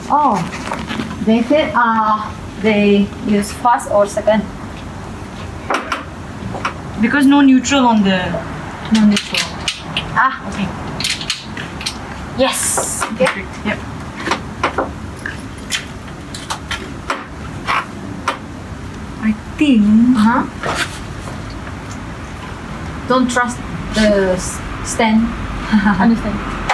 Oh, they said they use first or second. Because no neutral on the. No neutral. Okay. Yes. Okay. Perfect. Yep. I think. Don't trust the stand. Understand.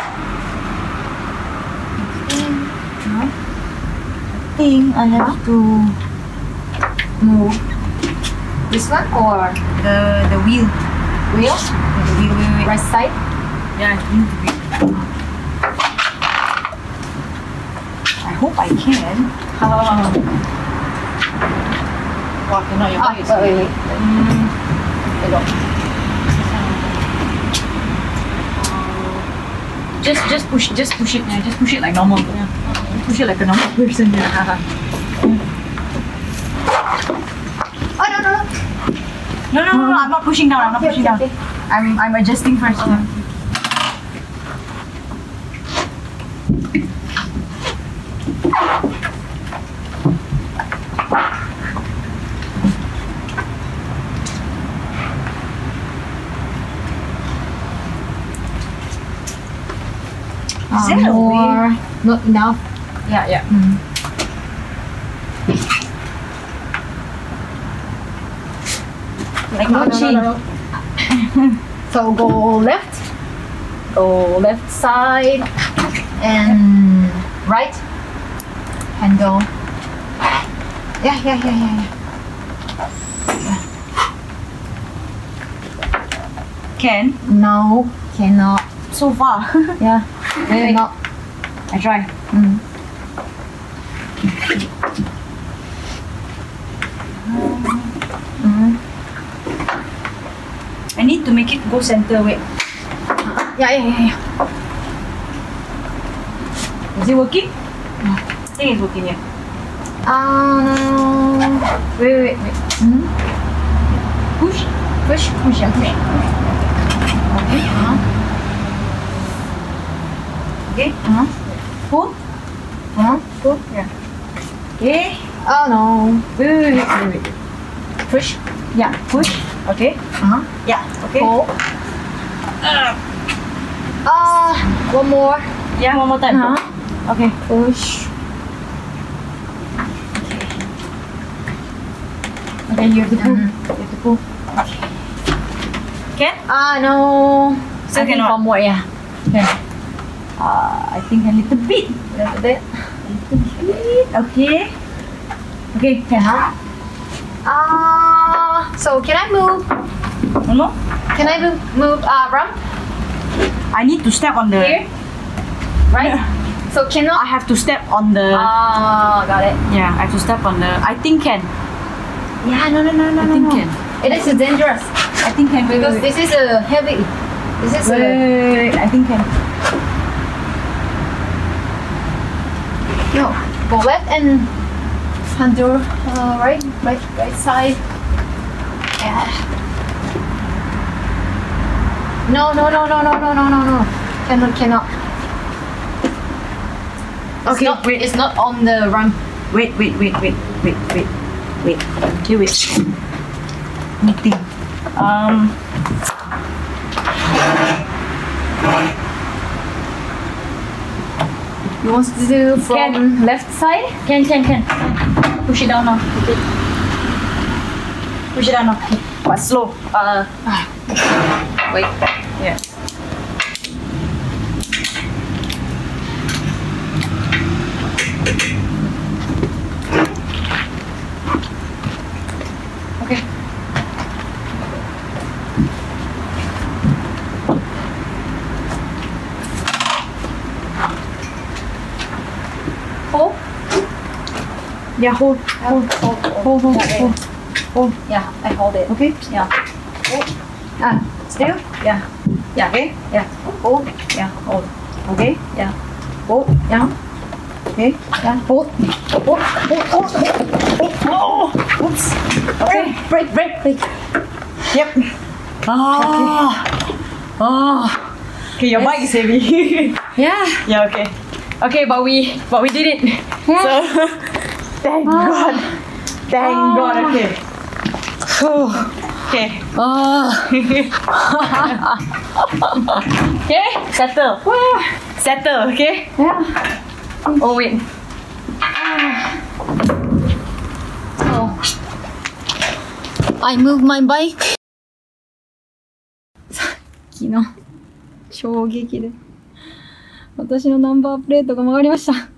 I think I have to Move. This one or the wheel. wheel? The wheel. Wait. Right side. Yeah, I need the wheel. I hope I can. Wow, cannot. Your bike is wait. Just push it. Yeah, just push it like normal. Yeah. Push it like a normal person. Yeah. Oh no. No, I'm not pushing down. I'm not pushing down. Okay. I'm adjusting first. Is there a more? way? Not enough. Yeah. Like launching. So go left side, and right handle. Yeah. Can? No, cannot. So far. Yeah, Wait. cannot. I try. I need to make it go center. Wait. Yeah. Is it working? I think it's working, yeah. No. Wait. Push. Push. Okay. Okay. Pull. Pull. Yeah. Okay. Oh no. Wait. Push. Yeah. Push. Okay. Yeah. Okay. Pull. One more. Yeah. One more time. Okay. Push. Okay, you have to pull. You have to pull. Can? No. Still I think cannot. one more, yeah. Can. I think a little bit. Little bit. Okay. Okay. Can. So can I move? One more. Can I move ramp I need to step on the. here? Right? So I cannot. have to step on the. Got it. Yeah, I have to step on the. I think can. Yeah, no. I think can. It is dangerous I think can. Wait, because wait, wait. this is a heavy. This is a. Wait, I think can. No. Go left and handle right side. Yeah. No. Cannot. Okay, wait. It's not on the ramp. Wait. Okay, wait. Meeting. You want to do from left side? Can. Push it down now. Okay. Push it down now. But slow. Wait. Yeah. Okay. Hold. Yeah, hold. Hold. Yeah, I hold it. Okay. Yeah. Hold. Still? Yeah. Yeah. Okay. Yeah. Hold. Yeah. Hold. Okay. Yeah. Hold. Yeah. Okay. Yeah. Hold. Oh. Oops. Okay. Break. Yep. Okay, your bike is heavy. Yeah. Yeah, okay. Okay, but we did it. Yeah. So thank God. Thank God. Okay. Whew. Okay. Okay, settle. Settle, okay? Yeah. Oh wait. Oh. I move my bike. さっきの衝撃で私のナンバープレートが曲がりました。